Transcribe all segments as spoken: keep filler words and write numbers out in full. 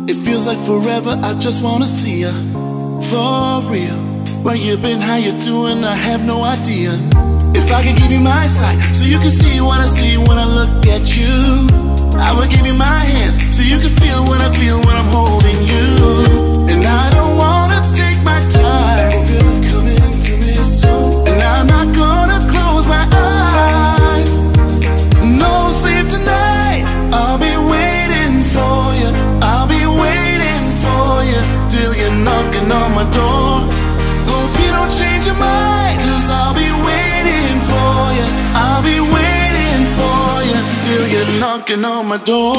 It feels like forever, I just wanna see ya. For real. Where you been, how you doing, I have no idea. If I could give you my sight, so you can see what I see when I look at you, I would give you my hands, so you can feel what I feel when I'm holding you. And I don't wanna take my time, come into me soon. And I'm not gonna close my eyes, no sleep tonight. I'll be waiting for you, I'll be waiting for you, till you're knocking on my door. Hope you don't change your mind, cause I'll be waiting for you, I'll be waiting for you, till you're knocking on my door.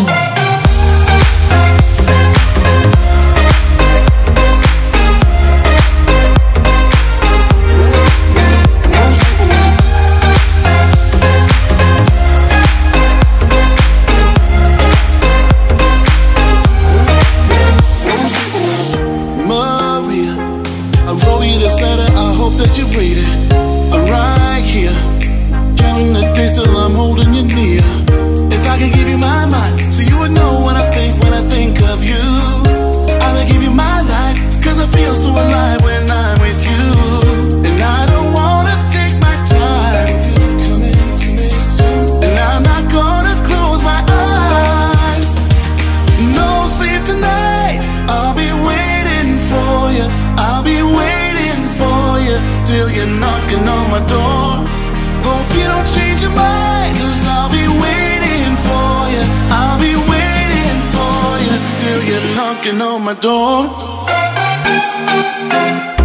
That you read it, I'm right here, counting the days till I'm holding you near. If I could give you my mind, so you would know what I think when I think of you, I would give you my life, cause I feel so alive when I'm with you. And I don't wanna take my time, come into me soon. And I'm not gonna close my eyes, no sleep tonight. I'll be waiting for you, I'll be waiting for you, till you're knocking on my door. Hope you don't change your mind, cause I'll be waiting for you, I'll be waiting for you, till you're knocking on my door.